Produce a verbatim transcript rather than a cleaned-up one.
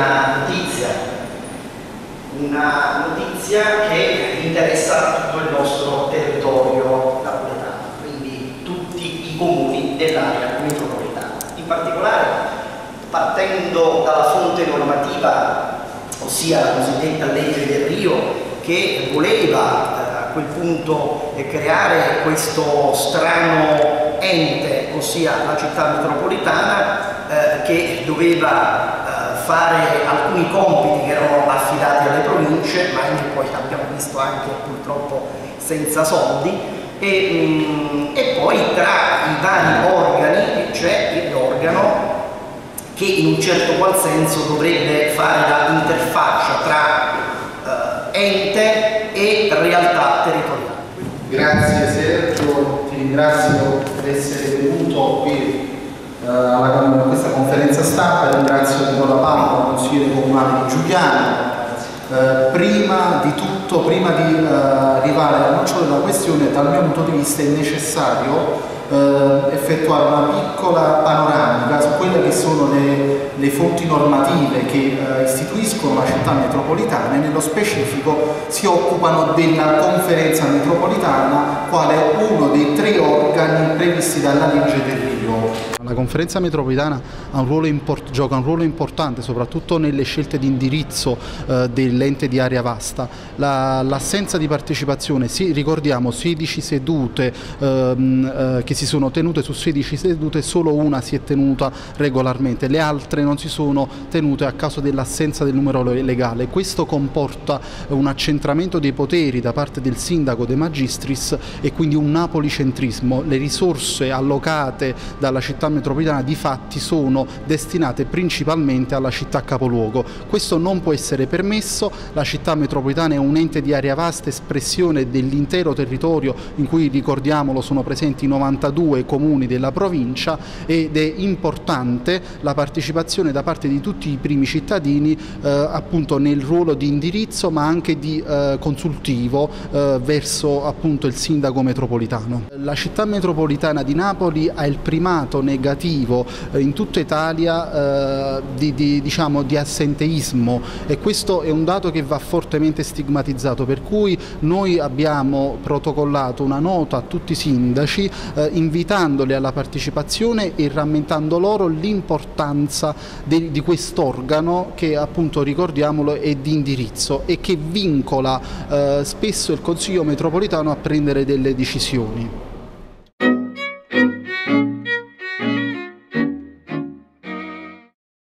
una notizia, una notizia che interessa tutto il nostro territorio napoletano, quindi tutti i comuni dell'area metropolitana. In particolare, partendo dalla fonte normativa, ossia la cosiddetta legge del Rio, che voleva a quel punto creare questo strano ente, ossia la città metropolitana, eh, che doveva eh, fare alcuni compiti che erano affidati alle province, ma che poi abbiamo visto anche purtroppo senza soldi, e, mh, e poi tra i vari organi c'è l'organo che in un certo qual senso dovrebbe fare da interfaccia tra eh, ente e realtà territoriale. Grazie Sergio, ti ringrazio per essere venuto qui eh, a questa conferenza stampa, ringrazio Nicola Palma, consigliere comunale di Giugliano. Eh, prima di tutto, prima di eh, arrivare al nocciolo della questione, dal mio punto di vista è necessario Uh, effettuare una piccola panoramica su quelle che sono le, le fonti normative che uh, istituiscono la città metropolitana e nello specifico si occupano della conferenza metropolitana quale uno dei tre organi previsti dalla legge del Rio. La conferenza metropolitana ha un ruolo import- gioca un ruolo importante soprattutto nelle scelte di indirizzo uh, dell'ente di area vasta. La, l'assenza di partecipazione, sì, ricordiamo sedici sedute uh, che si sono tenute, su sedici sedute solo una si è tenuta regolarmente, le altre non si sono tenute a causa dell'assenza del numero legale. Questo comporta un accentramento dei poteri da parte del sindaco De Magistris e quindi un napolicentrismo. Le risorse allocate dalla città metropolitana di fatti sono destinate principalmente alla città capoluogo. Questo non può essere permesso, la città metropolitana è un ente di area vasta, espressione dell'intero territorio in cui, ricordiamolo, sono presenti novantadue comuni della provincia ed è importante la partecipazione da parte di tutti i primi cittadini eh, appunto nel ruolo di indirizzo ma anche di eh, consultivo eh, verso appunto il sindaco metropolitano. La città metropolitana di Napoli ha il primato negativo eh, in tutta Italia eh, di, di, diciamo, di assenteismo e questo è un dato che va fortemente stigmatizzato, per cui noi abbiamo protocollato una nota a tutti i sindaci eh, invitandoli alla partecipazione e rammentando loro l'importanza di, di quest'organo che appunto, ricordiamolo, è di indirizzo e che vincola eh, spesso il Consiglio metropolitano a prendere delle decisioni.